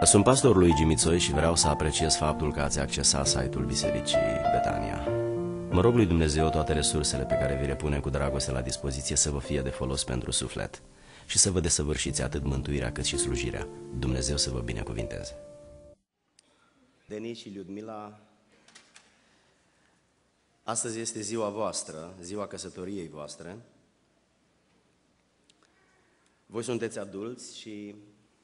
Sunt pastorul lui Gimițoi și vreau să apreciez faptul că ați accesat site-ul Bisericii Betania. Mă rog lui Dumnezeu toate resursele pe care vi le pune cu dragoste la dispoziție să vă fie de folos pentru suflet și să vă desăvârșiți atât mântuirea cât și slujirea. Dumnezeu să vă binecuvinteze. Denis și Liudmila, astăzi este ziua voastră, ziua căsătoriei voastre. Voi sunteți adulți și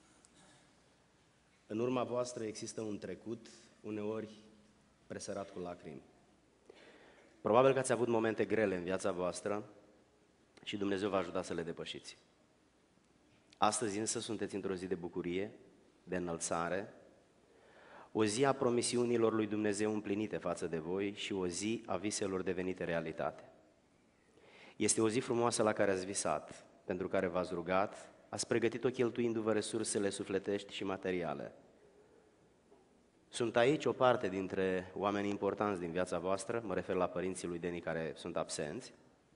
în urma voastră există un trecut, uneori presărat cu lacrimi. Probabil că ați avut momente grele în viața voastră și Dumnezeu v-a ajutat să le depășiți. Astăzi însă sunteți într-o zi de bucurie, de înălțare, o zi a promisiunilor lui Dumnezeu împlinite față de voi și o zi a viselor devenite realitate. Este o zi frumoasă la care ați visat, pentru care v-ați rugat, ați pregătit-o cheltuindu-vă resursele sufletești și materiale. Sunt aici o parte dintre oamenii importanți din viața voastră, mă refer la părinții lui Deni care sunt absenți,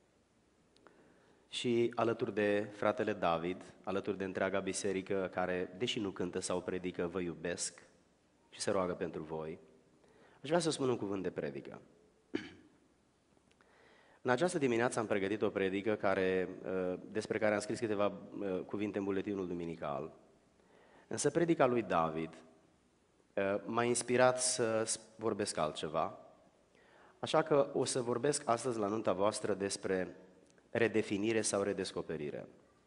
și alături de fratele David, alături de întreaga biserică care, deși nu cântă sau predică, vă iubesc și se roagă pentru voi, aș vrea să spun un cuvânt de predică. În această dimineață am pregătit o predică despre care am scris câteva cuvinte în buletinul duminical, însă predica lui David m-a inspirat să vorbesc altceva, așa că o să vorbesc astăzi la nunta voastră despre redefinire sau redescoperire.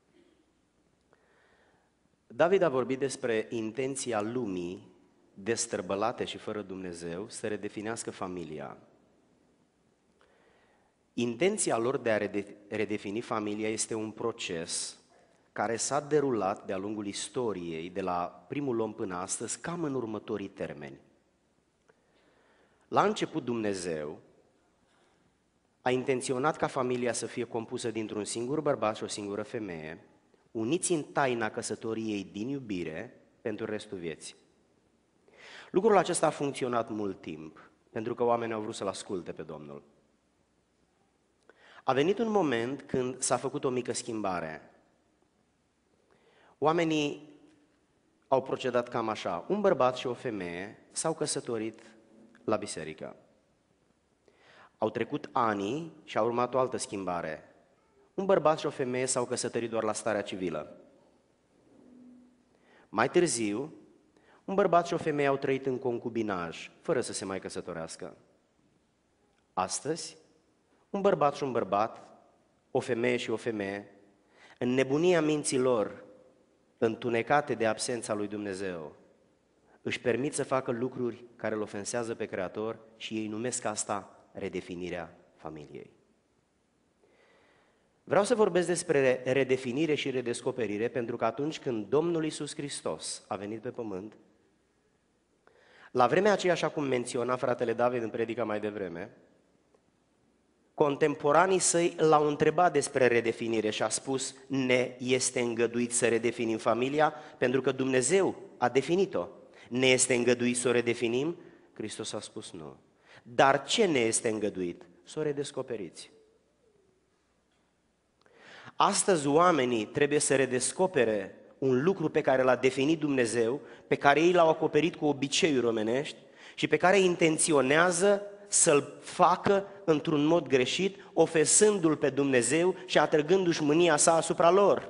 David a vorbit despre intenția lumii destrăbălate și fără Dumnezeu să redefinească familia. Intenția lor de a redefini familia este un proces care s-a derulat de-a lungul istoriei, de la primul om până astăzi, cam în următorii termeni. La început Dumnezeu a intenționat ca familia să fie compusă dintr-un singur bărbat și o singură femeie, uniți în taina căsătoriei din iubire pentru restul vieții. Lucrul acesta a funcționat mult timp, pentru că oamenii au vrut să-L asculte pe Domnul. A venit un moment când s-a făcut o mică schimbare. Oamenii au procedat cam așa. Un bărbat și o femeie s-au căsătorit la biserică. Au trecut ani și a urmat o altă schimbare. Un bărbat și o femeie s-au căsătorit doar la starea civilă. Mai târziu, un bărbat și o femeie au trăit în concubinaj, fără să se mai căsătorească. Astăzi, un bărbat și un bărbat, o femeie și o femeie, în nebunia minții lor, întunecate de absența lui Dumnezeu, își permit să facă lucruri care îl ofensează pe Creator și ei numesc asta redefinirea familiei. Vreau să vorbesc despre redefinire și redescoperire, pentru că atunci când Domnul Iisus Hristos a venit pe pământ, la vremea aceea, așa cum menționa fratele David în predica mai devreme, contemporanii săi l-au întrebat despre redefinire și a spus: ne este îngăduit să redefinim familia? Pentru că Dumnezeu a definit-o. Ne este îngăduit să o redefinim? Hristos a spus nu. Dar ce ne este îngăduit? Să o redescoperiți. Astăzi oamenii trebuie să redescopere un lucru pe care l-a definit Dumnezeu, pe care ei l-au acoperit cu obiceiuri omenești și pe care intenționează să-l facă într-un mod greșit, ofensându-l pe Dumnezeu și atrăgându-și mânia sa asupra lor.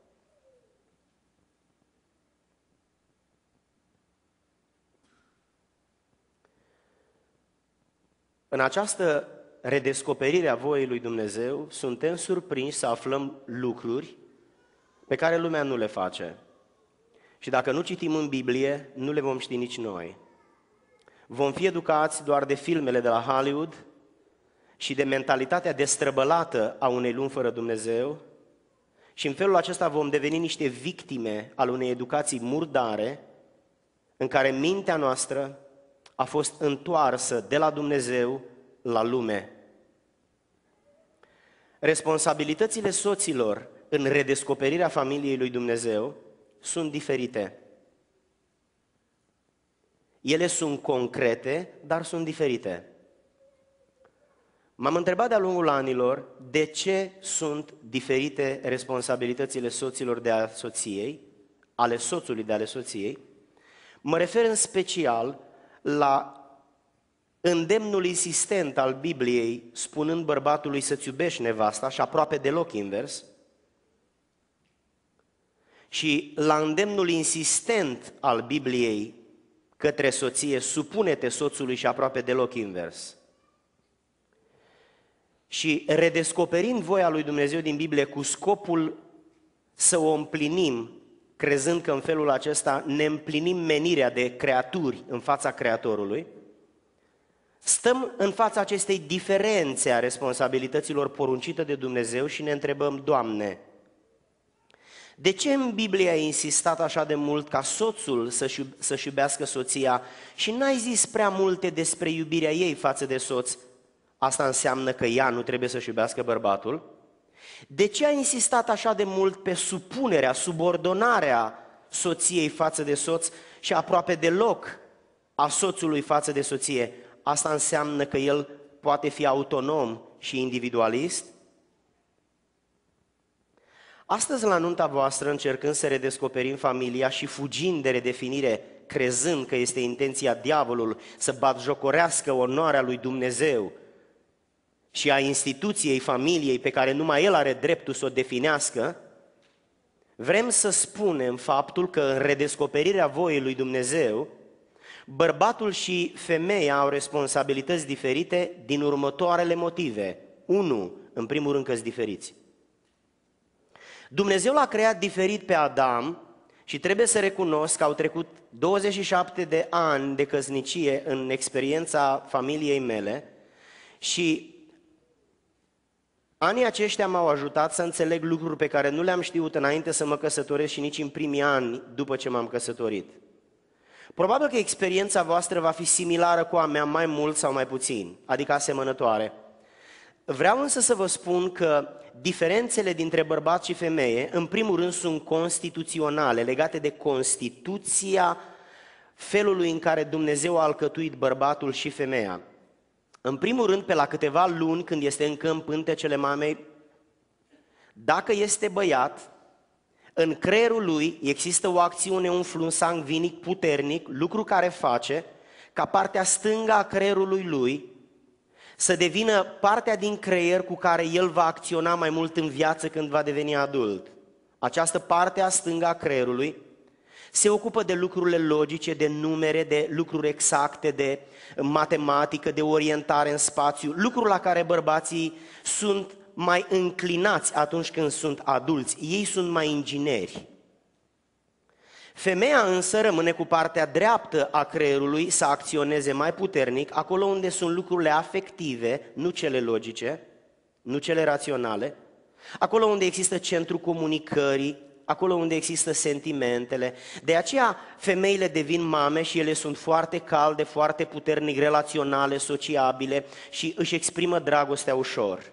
În această redescoperire a voii lui Dumnezeu, suntem surprinși să aflăm lucruri pe care lumea nu le face. Și dacă nu citim în Biblie, nu le vom ști nici noi. Vom fi educați doar de filmele de la Hollywood și de mentalitatea destrăbălată a unei lumi fără Dumnezeu și în felul acesta vom deveni niște victime ale unei educații murdare în care mintea noastră a fost întoarsă de la Dumnezeu la lume. Responsabilitățile soților în redescoperirea familiei lui Dumnezeu sunt diferite. Ele sunt concrete, dar sunt diferite. M-am întrebat de-a lungul anilor de ce sunt diferite responsabilitățile soților de a soției, ale soțului de ale soției, Mă refer în special la îndemnul insistent al Bibliei, spunând bărbatului să-ți iubești nevasta și aproape deloc invers, și la îndemnul insistent al Bibliei către soție, supune-te soțului și aproape deloc invers. Și redescoperind voia lui Dumnezeu din Biblie cu scopul să o împlinim, crezând că în felul acesta ne împlinim menirea de creaturi în fața Creatorului, stăm în fața acestei diferențe a responsabilităților poruncite de Dumnezeu și ne întrebăm: Doamne, de ce în Biblie ai insistat așa de mult ca soțul să-și iubească soția și n-ai zis prea multe despre iubirea ei față de soț? Asta înseamnă că ea nu trebuie să-și iubească bărbatul? De ce ai insistat așa de mult pe supunerea, subordonarea soției față de soț și aproape deloc a soțului față de soție? Asta înseamnă că el poate fi autonom și individualist? Astăzi, la nunta voastră, încercând să redescoperim familia și fugind de redefinire, crezând că este intenția diavolului să batjocorească onoarea lui Dumnezeu și a instituției familiei pe care numai el are dreptul să o definească, vrem să spunem faptul că în redescoperirea voii lui Dumnezeu, bărbatul și femeia au responsabilități diferite din următoarele motive. 1. În primul rând că-s diferiți. Dumnezeu l-a creat diferit pe Adam și trebuie să recunosc că au trecut 27 de ani de căsnicie în experiența familiei mele și anii aceștia m-au ajutat să înțeleg lucruri pe care nu le-am știut înainte să mă căsătoresc și nici în primii ani după ce m-am căsătorit. Probabil că experiența voastră va fi similară cu a mea, mai mult sau mai puțin, adică asemănătoare. Vreau însă să vă spun că diferențele dintre bărbat și femeie, în primul rând, sunt constituționale, legate de Constituția felului în care Dumnezeu a alcătuit bărbatul și femeia. În primul rând, pe la câteva luni, când este încă în pântecele mamei, dacă este băiat, în creierul lui există o acțiune, un flux sangvinic puternic, lucru care face ca partea stângă a creierului lui să devină partea din creier cu care el va acționa mai mult în viață când va deveni adult. Această parte a stângă a creierului se ocupă de lucrurile logice, de numere, de lucruri exacte, de matematică, de orientare în spațiu, lucruri la care bărbații sunt mai înclinați atunci când sunt adulți. Ei sunt mai ingineri. Femeia însă rămâne cu partea dreaptă a creierului să acționeze mai puternic, acolo unde sunt lucrurile afective, nu cele logice, nu cele raționale, acolo unde există centrul comunicării, acolo unde există sentimentele. De aceea femeile devin mame și ele sunt foarte calde, foarte puternic relaționale, sociabile și își exprimă dragostea ușor.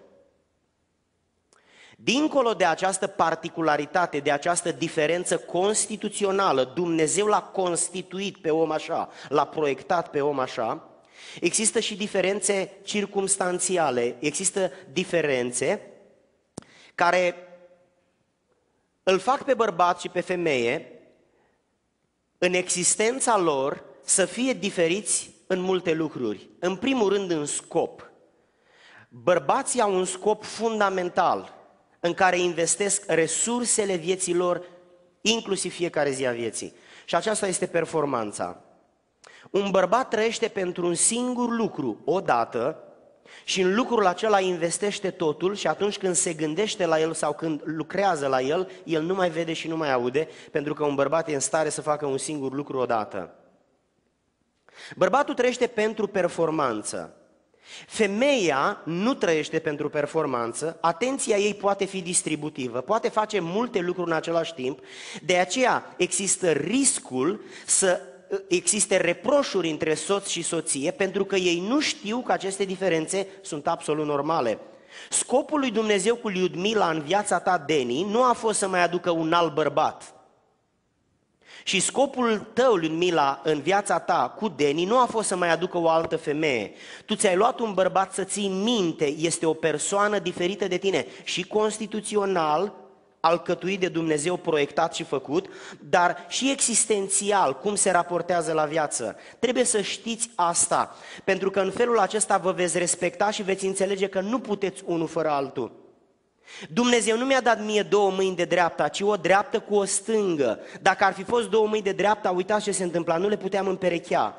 Dincolo de această particularitate, de această diferență constituțională, Dumnezeu l-a constituit pe om așa, l-a proiectat pe om așa, există și diferențe circumstanțiale, există diferențe care îl fac pe bărbat și pe femeie, în existența lor, să fie diferiți în multe lucruri. În primul rând în scop. Bărbații au un scop fundamental în care investesc resursele vieții lor, inclusiv fiecare zi a vieții. Și aceasta este performanța. Un bărbat trăiește pentru un singur lucru, odată, și în lucrul acela investește totul și atunci când se gândește la el sau când lucrează la el, el nu mai vede și nu mai aude, pentru că un bărbat e în stare să facă un singur lucru odată. Bărbatul trăiește pentru performanță. Femeia nu trăiește pentru performanță, atenția ei poate fi distributivă, poate face multe lucruri în același timp, de aceea există riscul să existe reproșuri între soț și soție, pentru că ei nu știu că aceste diferențe sunt absolut normale. Scopul lui Dumnezeu cu Liudmila în viața ta, Deni, nu a fost să mai aducă un alt bărbat. Și scopul tău, Liudmila, în viața ta cu Deni nu a fost să mai aducă o altă femeie. Tu ți-ai luat un bărbat să ții minte, este o persoană diferită de tine și constituțional, alcătuit de Dumnezeu, proiectat și făcut, dar și existențial, cum se raportează la viață. Trebuie să știți asta, pentru că în felul acesta vă veți respecta și veți înțelege că nu puteți unul fără altul. Dumnezeu nu mi-a dat mie două mâini de dreapta, ci o dreaptă cu o stângă. Dacă ar fi fost două mâini de dreapta, uitați ce se întâmpla, nu le puteam împerechea.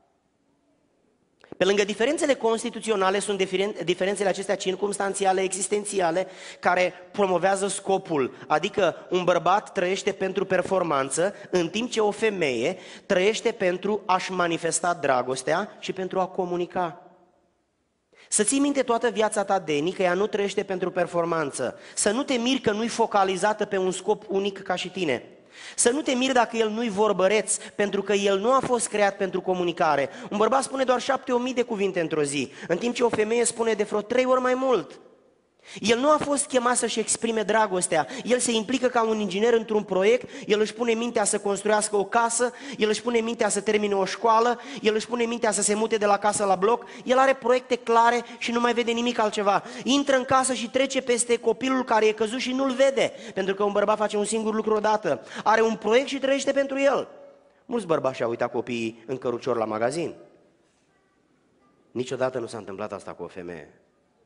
Pe lângă diferențele constituționale sunt diferențele acestea circumstanțiale, existențiale, care promovează scopul. Adică un bărbat trăiește pentru performanță, în timp ce o femeie trăiește pentru a-și manifesta dragostea și pentru a comunica. Să ții minte toată viața ta, Deni, că ea nu trăiește pentru performanță. Să nu te miri că nu-i focalizată pe un scop unic ca și tine. Să nu te miri dacă el nu-i vorbăreț, pentru că el nu a fost creat pentru comunicare. Un bărbat spune doar 7.000 de cuvinte într-o zi, în timp ce o femeie spune de vreo 3 ori mai mult. El nu a fost chemat să-și exprime dragostea, el se implică ca un inginer într-un proiect, el își pune mintea să construiască o casă, el își pune mintea să termine o școală, el își pune mintea să se mute de la casă la bloc, el are proiecte clare și nu mai vede nimic altceva. Intră în casă și trece peste copilul care e căzut și nu-l vede, pentru că un bărbat face un singur lucru odată, are un proiect și trăiește pentru el. Mulți bărbați și-au uitat copiii în cărucior la magazin. Niciodată nu s-a întâmplat asta cu o femeie.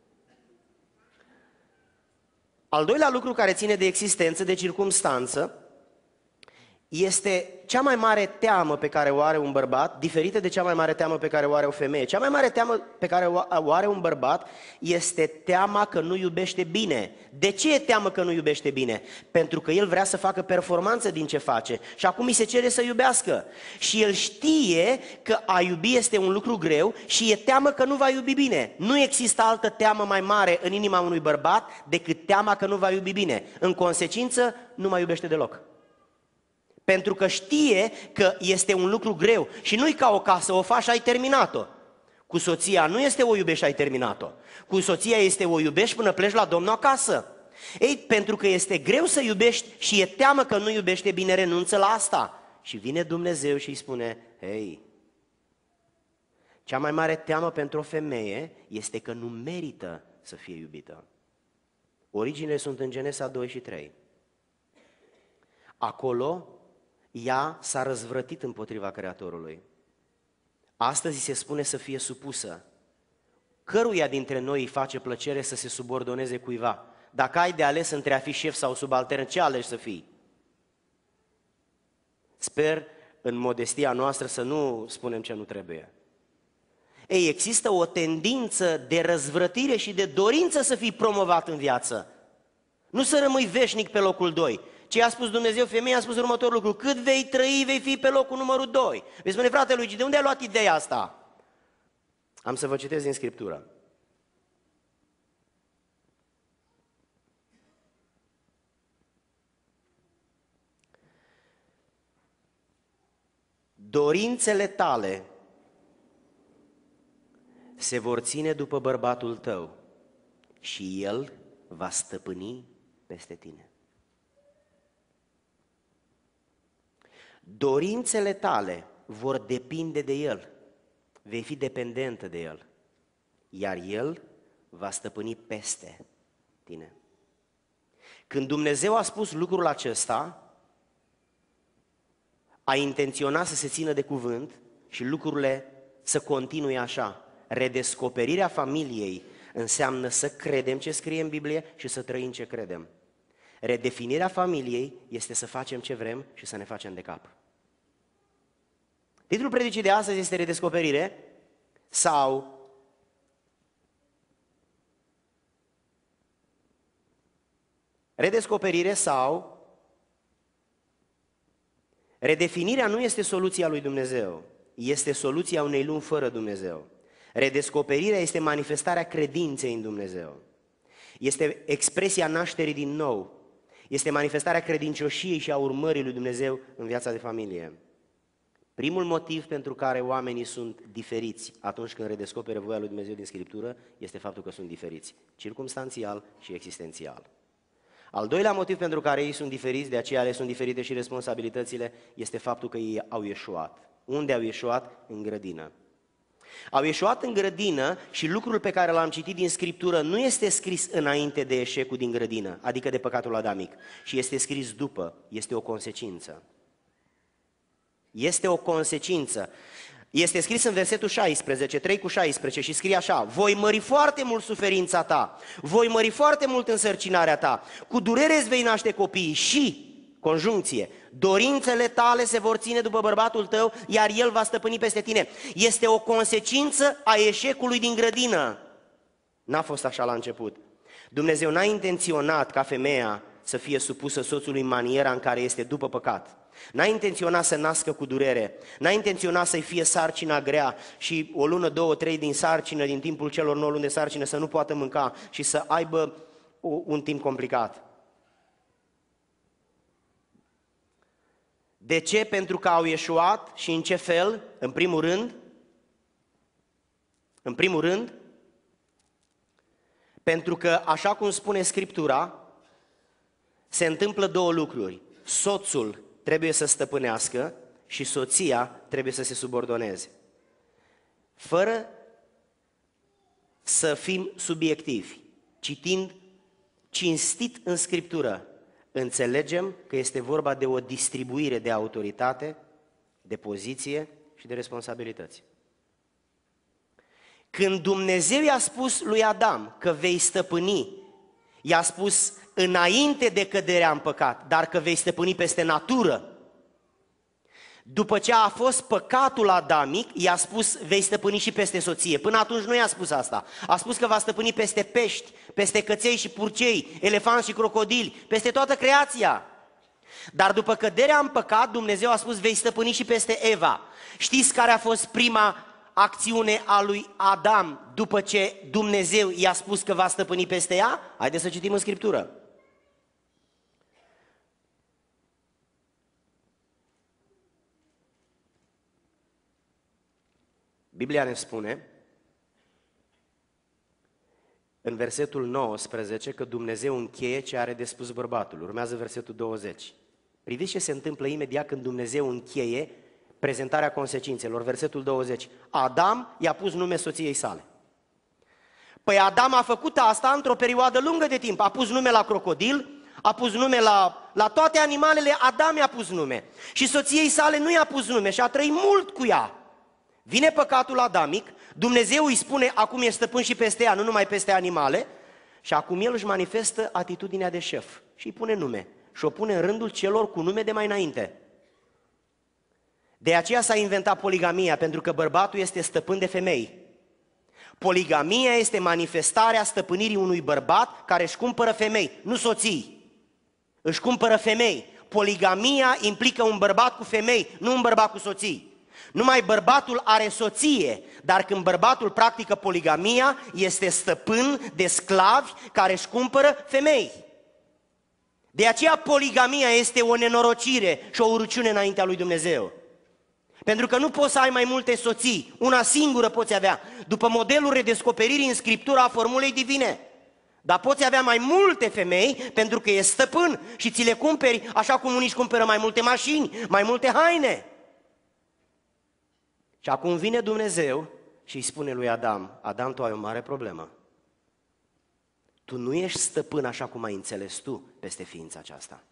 Al doilea lucru care ține de existență, de circumstanță, este cea mai mare teamă pe care o are un bărbat, diferită de cea mai mare teamă pe care o are o femeie. Cea mai mare teamă pe care o are un bărbat este teama că nu iubește bine. De ce e teamă că nu iubește bine? Pentru că el vrea să facă performanță din ce face și acum îi se cere să iubească. Și el știe că a iubi este un lucru greu și e teamă că nu va iubi bine. Nu există altă teamă mai mare în inima unui bărbat decât teama că nu va iubi bine. În consecință, nu mai iubește deloc. Pentru că știe că este un lucru greu și nu-i ca o casă, o faci și ai terminat-o. Cu soția nu este o iubești și ai terminat-o. Cu soția este o iubești până pleci la Domnul acasă. Ei, pentru că este greu să iubești și e teamă că nu iubește bine, renunță la asta. Și vine Dumnezeu și îi spune, hei, cea mai mare teamă pentru o femeie este că nu merită să fie iubită. Originile sunt în Genesa 2 și 3. Acolo ea s-a răzvrătit împotriva Creatorului. Astăzi se spune să fie supusă. Căruia dintre noi îi face plăcere să se subordoneze cuiva? Dacă ai de ales între a fi șef sau subaltern, ce alegi să fii? Sper, în modestia noastră, să nu spunem ce nu trebuie. Ei, există o tendință de răzvrătire și de dorință să fii promovat în viață. Nu să rămâi veșnic pe locul 2. Ce a spus Dumnezeu, femeia a spus următorul lucru: cât vei trăi, vei fi pe locul numărul 2. Vei spune, frate Luigi, de unde ai luat ideea asta? Am să vă citesc din Scriptură. Dorințele tale se vor ține după bărbatul tău și el va stăpâni peste tine. Dorințele tale vor depinde de el, vei fi dependentă de el, iar el va stăpâni peste tine. Când Dumnezeu a spus lucrul acesta, a intenționat să se țină de cuvânt și lucrurile să continue așa. Redescoperirea familiei înseamnă să credem ce scrie în Biblie și să trăim ce credem. Redefinirea familiei este să facem ce vrem și să ne facem de cap. Titlul predicii de astăzi este redescoperire sau redefinirea nu este soluția lui Dumnezeu, este soluția unei lumi fără Dumnezeu. Redescoperirea este manifestarea credinței în Dumnezeu. Este expresia nașterii din nou. Este manifestarea credincioșiei și a urmării lui Dumnezeu în viața de familie. Primul motiv pentru care oamenii sunt diferiți atunci când redescoperă voia lui Dumnezeu din Scriptură este faptul că sunt diferiți, circumstanțial și existențial. Al doilea motiv pentru care ei sunt diferiți, de aceea le sunt diferite și responsabilitățile, este faptul că ei au ieșuat. Unde au ieșuat? În grădină. Au eșuat în grădină și lucrul pe care l-am citit din Scriptură nu este scris înainte de eșecul din grădină, adică de păcatul adamic, și este scris după, este o consecință. Este o consecință. Este scris în versetul 16, 3:16 și scrie așa: voi mări foarte mult suferința ta, voi mări foarte mult însărcinarea ta, cu durere îți vei naște copiii și, conjuncție, dorințele tale se vor ține după bărbatul tău, iar el va stăpâni peste tine. Este o consecință a eșecului din grădină. N-a fost așa la început. Dumnezeu n-a intenționat ca femeia să fie supusă soțului în maniera în care este după păcat. N-a intenționat să nască cu durere, n-a intenționat să-i fie sarcina grea și o lună, 2, 3 din sarcină, din timpul celor 9 luni de sarcină, să nu poată mânca și să aibă un timp complicat. De ce? Pentru că au eșuat și în ce fel? În primul rând, pentru că, așa cum spune Scriptura, se întâmplă două lucruri. Soțul trebuie să stăpânească și soția trebuie să se subordoneze. Fără să fim subiectivi, citind cinstit în Scriptură, înțelegem că este vorba de o distribuire de autoritate, de poziție și de responsabilități. Când Dumnezeu i-a spus lui Adam că vei stăpâni, i-a spus înainte de căderea în păcat, dar că vei stăpâni peste natură. După ce a fost păcatul adamic, i-a spus vei stăpâni și peste soție. Până atunci nu i-a spus asta. A spus că va stăpâni peste pești, peste căței și purcei, elefanți și crocodili, peste toată creația. Dar după căderea în păcat, Dumnezeu a spus vei stăpâni și peste Eva. Știți care a fost prima acțiune a lui Adam după ce Dumnezeu i-a spus că va stăpâni peste ea? Haideți să citim în Scriptură. Biblia ne spune în versetul 19 că Dumnezeu încheie ce are de spus bărbatul. Urmează versetul 20. Priviți ce se întâmplă imediat când Dumnezeu încheie prezentarea consecințelor. Versetul 20. Adam i-a pus nume soției sale. Păi Adam a făcut asta într-o perioadă lungă de timp. A pus nume la crocodil, a pus nume la toate animalele, Adam i-a pus nume. Și soției sale nu i-a pus nume și a trăit mult cu ea. Vine păcatul adamic, Dumnezeu îi spune acum ești stăpân și peste ea, nu numai peste animale, și acum el își manifestă atitudinea de șef și îi pune nume și o pune în rândul celor cu nume de mai înainte. De aceea s-a inventat poligamia, pentru că bărbatul este stăpân de femei. Poligamia este manifestarea stăpânirii unui bărbat care își cumpără femei, nu soții. Își cumpără femei. Poligamia implică un bărbat cu femei, nu un bărbat cu soții. Numai bărbatul are soție, dar când bărbatul practică poligamia, este stăpân de sclavi care își cumpără femei. De aceea poligamia este o nenorocire și o urăciune înaintea lui Dumnezeu. Pentru că nu poți să ai mai multe soții, una singură poți avea, după modelul redescoperirii în Scriptura a formulei divine. Dar poți avea mai multe femei pentru că ești stăpân și ți le cumperi așa cum unii își cumpără mai multe mașini, mai multe haine. Și acum vine Dumnezeu și îi spune lui Adam, Adam, tu ai o mare problemă. Tu nu ești stăpân așa cum ai înțeles tu peste ființa aceasta.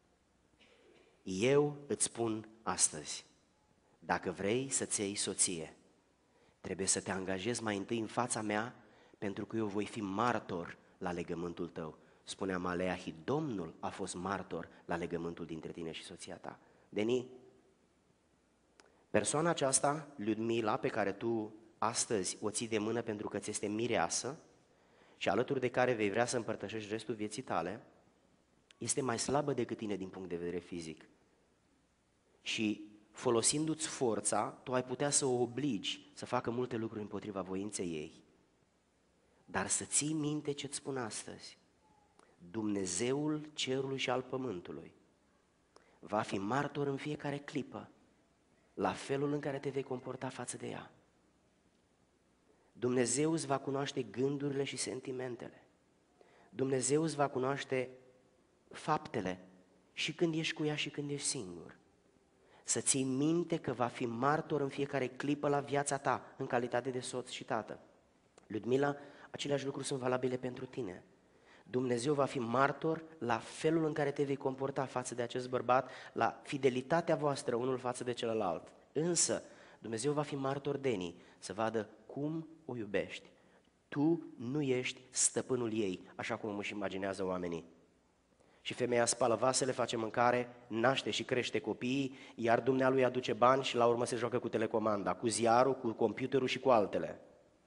Eu îți spun astăzi, dacă vrei să-ți iei soție, trebuie să te angajezi mai întâi în fața mea, pentru că eu voi fi martor la legământul tău. Spunea Maleahi, Domnul a fost martor la legământul dintre tine și soția ta. Deni, persoana aceasta, Ludmila, pe care tu astăzi o ții de mână pentru că ți este mireasă și alături de care vei vrea să împărtășești restul vieții tale, este mai slabă decât tine din punct de vedere fizic. Și folosindu-ți forța, tu ai putea să o obligi să facă multe lucruri împotriva voinței ei. Dar să ții minte ce-ți spun astăzi. Dumnezeul cerului și al pământului va fi martor în fiecare clipă la felul în care te vei comporta față de ea. Dumnezeu îți va cunoaște gândurile și sentimentele. Dumnezeu îți va cunoaște faptele și când ești cu ea și când ești singur. să ții minte că va fi martor în fiecare clipă la viața ta, în calitate de soț și tată. Ludmila, aceleași lucruri sunt valabile pentru tine. Dumnezeu va fi martor la felul în care te vei comporta față de acest bărbat, la fidelitatea voastră unul față de celălalt. Însă, Dumnezeu va fi martor, Deni, să vadă cum o iubești. Tu nu ești stăpânul ei, așa cum își imaginează oamenii. Și femeia spală vasele, face mâncare, naște și crește copiii, iar dumnealui aduce bani și la urmă se joacă cu telecomanda, cu ziarul, cu computerul și cu altele.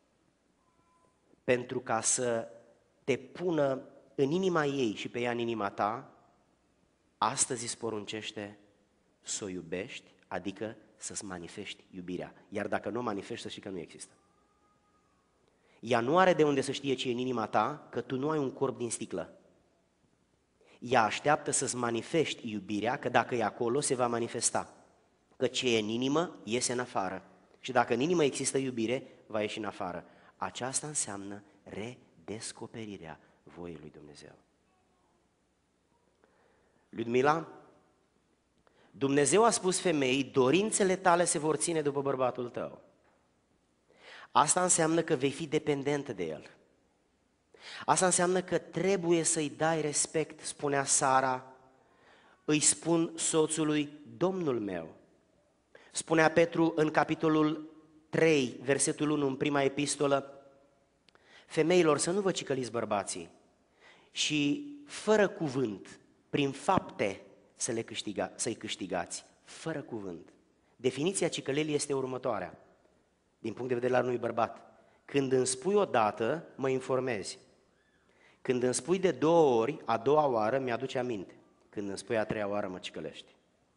Pentru ca să te pună în inima ei și pe ea în inima ta, astăzi îți poruncește să o iubești, adică să-ți manifesti iubirea. Iar dacă nu o manifesti, să știi că nu există. Ea nu are de unde să știe ce e în inima ta, că tu nu ai un corp din sticlă. Ea așteaptă să-ți manifesti iubirea, că dacă e acolo, se va manifesta. Că ce e în inimă, iese în afară. Și dacă în inimă există iubire, va ieși în afară. Aceasta înseamnă redescoperirea voii lui Dumnezeu. Ludmila, Dumnezeu a spus femeii, dorințele tale se vor ține după bărbatul tău. Asta înseamnă că vei fi dependentă de el. Asta înseamnă că trebuie să-i dai respect, spunea Sara, îi spun soțului, Domnul meu. Spunea Petru în capitolul 3, versetul 1, în prima epistolă, femeilor, să nu vă cicăliți bărbații și fără cuvânt, prin fapte să-i câștigați, fără cuvânt. Definiția cicălelii este următoarea, din punct de vedere al unui bărbat. Când îmi spui o dată, mă informezi. Când îmi spui de 2 ori, a 2-a oară mi-aduce aminte. Când îmi spui a 3-a oară, mă cicălești.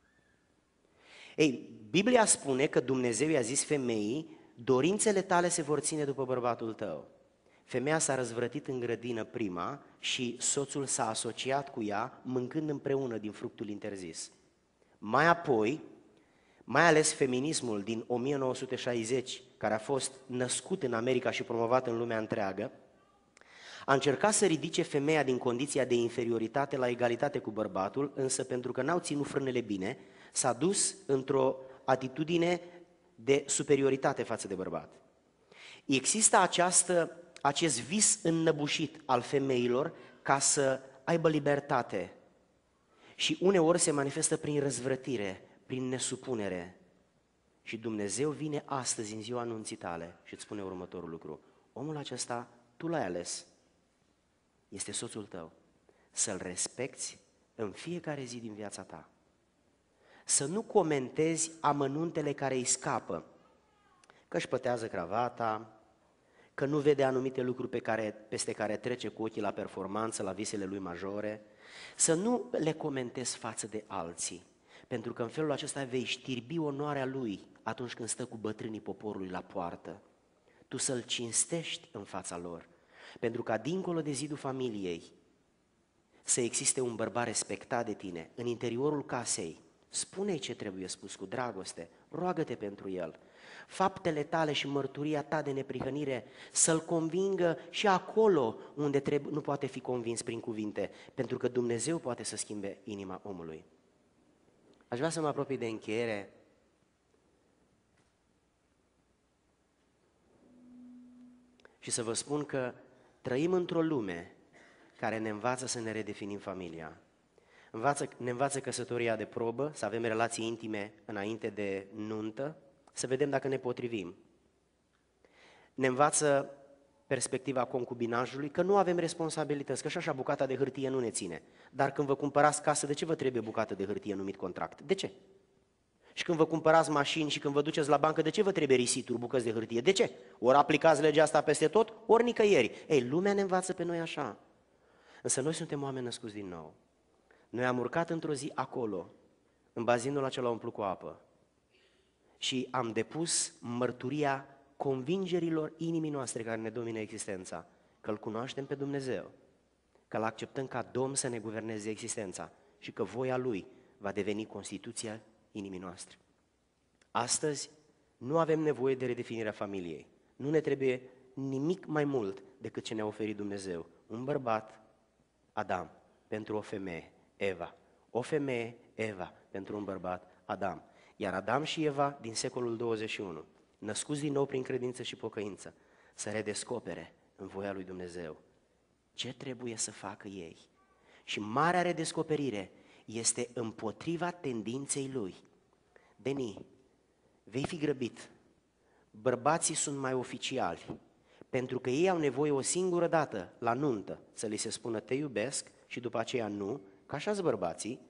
Ei, Biblia spune că Dumnezeu i-a zis femeii, dorințele tale se vor ține după bărbatul tău. Femeia s-a răzvrătit în grădină prima și soțul s-a asociat cu ea, mâncând împreună din fructul interzis. Mai apoi, mai ales feminismul din 1960, care a fost născut în America și promovat în lumea întreagă, a încercat să ridice femeia din condiția de inferioritate la egalitate cu bărbatul, însă pentru că n-au ținut frânele bine, s-a dus într-o atitudine de superioritate față de bărbat. Există acest vis înnăbușit al femeilor ca să aibă libertate și uneori se manifestă prin răzvrătire, prin nesupunere. Și Dumnezeu vine astăzi în ziua anunții tale și îți spune următorul lucru. Omul acesta tu l-ai ales, este soțul tău, să-l respecti în fiecare zi din viața ta. Să nu comentezi amănuntele care îi scapă, că își pătează cravata, că nu vede anumite lucruri peste care trece cu ochii la performanță, la visele lui majore, să nu le comentezi față de alții, pentru că în felul acesta vei știrbi onoarea lui atunci când stă cu bătrânii poporului la poartă. Tu să-l cinstești în fața lor, pentru ca dincolo de zidul familiei să existe un bărbat respectat de tine în interiorul casei. Spune-i ce trebuie spus cu dragoste, roagă-te pentru el. Faptele tale și mărturia ta de neprihănire să-l convingă și acolo unde nu poate fi convins prin cuvinte, pentru că Dumnezeu poate să schimbe inima omului. Aș vrea să mă apropii de încheiere și să vă spun că trăim într-o lume care ne învață să ne redefinim familia. Ne învață căsătoria de probă, să avem relații intime înainte de nuntă, să vedem dacă ne potrivim. Ne învață perspectiva concubinajului, că nu avem responsabilități, că și așa bucata de hârtie nu ne ține. Dar când vă cumpărați casă, de ce vă trebuie bucată de hârtie numit contract? De ce? Și când vă cumpărați mașini și când vă duceți la bancă, de ce vă trebuie risituri, bucăți de hârtie? De ce? Ori aplicați legea asta peste tot, ori nicăieri. Ei, lumea ne învață pe noi așa. Însă noi suntem oameni născuți din nou. Noi am urcat într-o zi acolo, în bazinul acela umplut cu apă și am depus mărturia convingerilor inimii noastre care ne domină existența, că îl cunoaștem pe Dumnezeu, că îl acceptăm ca Domn să ne guverneze existența și că voia Lui va deveni constituția inimii noastre. Astăzi nu avem nevoie de redefinirea familiei. Nu ne trebuie nimic mai mult decât ce ne-a oferit Dumnezeu. Un bărbat, Adam, pentru o femeie, Eva. O femeie, Eva, pentru un bărbat, Adam. iar Adam și Eva din secolul 21, născuți din nou prin credință și pocăință, să redescopere în voia lui Dumnezeu ce trebuie să facă ei. Și marea redescoperire este împotriva tendinței lui. Deni, vei fi grăbit. Bărbații sunt mai oficiali, pentru că ei au nevoie o singură dată la nuntă să li se spună te iubesc și după aceea nu, că așa-s bărbații.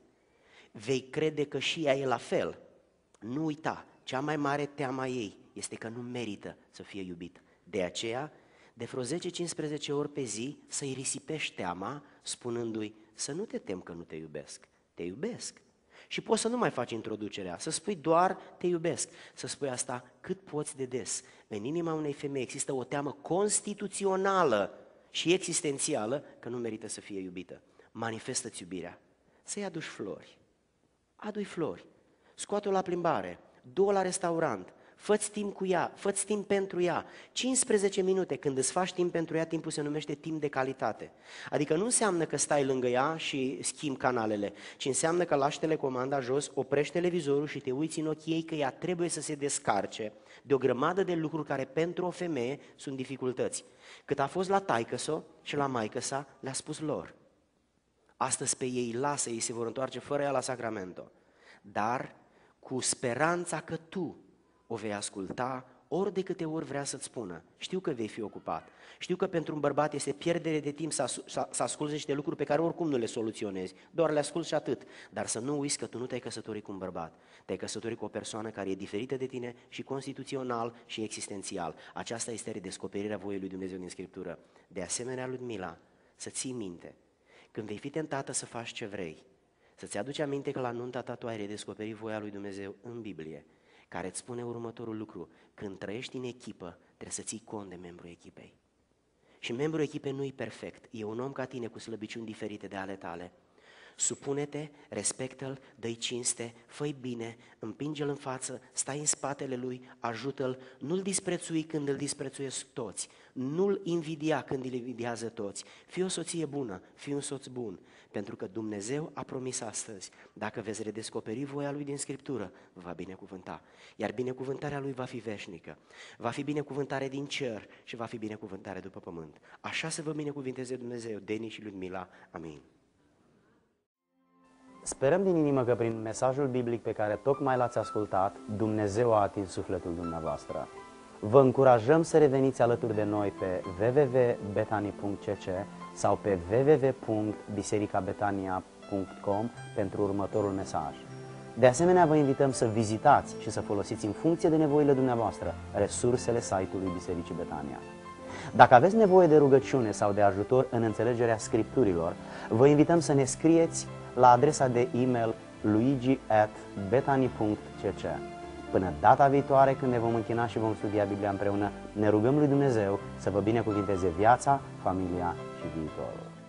Vei crede că și ea e la fel. Nu uita, cea mai mare teama ei este că nu merită să fie iubit. De aceea, de vreo 10-15 ori pe zi să-i risipești teama, spunându-i să nu te tem că nu te iubesc, te iubesc. Și poți să nu mai faci introducerea, să spui doar te iubesc, să spui asta cât poți de des. În inima unei femei există o teamă constituțională și existențială că nu merită să fie iubită. Manifestă-ți iubirea, să-i aduci flori, adu-i flori, scoate-o la plimbare, du-o la restaurant, fă-ți timp cu ea, fă-ți timp pentru ea. 15 minute, când îți faci timp pentru ea, timpul se numește timp de calitate. Adică nu înseamnă că stai lângă ea și schimbi canalele, ci înseamnă că lași telecomanda jos, oprești televizorul și te uiți în ochii ei că ea trebuie să se descarce de o grămadă de lucruri care pentru o femeie sunt dificultăți. Cât a fost la taică-so și la maică-sa, le-a spus lor. Astăzi pe ei lasă, ei se vor întoarce fără ea la Sacramento, dar cu speranța că tu o vei asculta ori de câte ori vrea să-ți spună. Știu că vei fi ocupat, știu că pentru un bărbat este pierdere de timp să asculți niște lucruri pe care oricum nu le soluționezi, doar le asculți și atât, dar să nu uiți că tu nu te-ai căsătorit cu un bărbat, te-ai căsătorit cu o persoană care e diferită de tine și constituțional și existențial. Aceasta este redescoperirea voiei lui Dumnezeu din Scriptură. De asemenea, Ludmila, să ții minte, când vei fi tentată să faci ce vrei, să-ți aduci aminte că la nunta ta tu ai redescoperit voia lui Dumnezeu în Biblie, care îți spune următorul lucru: când trăiești în echipă, trebuie să ții cont de membrul echipei. Și membrul echipei nu e perfect, e un om ca tine cu slăbiciuni diferite de ale tale. Supune-te, respectă-l, dă-i cinste, fă-i bine, împinge-l în față, stai în spatele lui, ajută-l, nu-l disprețui când îl disprețuiesc toți, nu-l invidia când îl invidiază toți. Fii o soție bună, fii un soț bun, pentru că Dumnezeu a promis astăzi, dacă veți redescoperi voia Lui din Scriptură, vă va binecuvânta, iar binecuvântarea Lui va fi veșnică, va fi binecuvântare din cer și va fi binecuvântare după pământ. Așa să vă binecuvinteze Dumnezeu, Deni și Ludmila. Amin. Sperăm din inimă că prin mesajul biblic pe care tocmai l-ați ascultat, Dumnezeu a atins sufletul dumneavoastră. Vă încurajăm să reveniți alături de noi pe www.betani.cc sau pe www.bisericabetania.com pentru următorul mesaj. De asemenea, vă invităm să vizitați și să folosiți în funcție de nevoile dumneavoastră resursele site-ului Bisericii Betania. Dacă aveți nevoie de rugăciune sau de ajutor în înțelegerea Scripturilor, vă invităm să ne scrieți la adresa de e-mail luigi@betani.cc. Până data viitoare, când ne vom închina și vom studia Biblia împreună, ne rugăm lui Dumnezeu să vă binecuvinteze viața, familia și viitorul.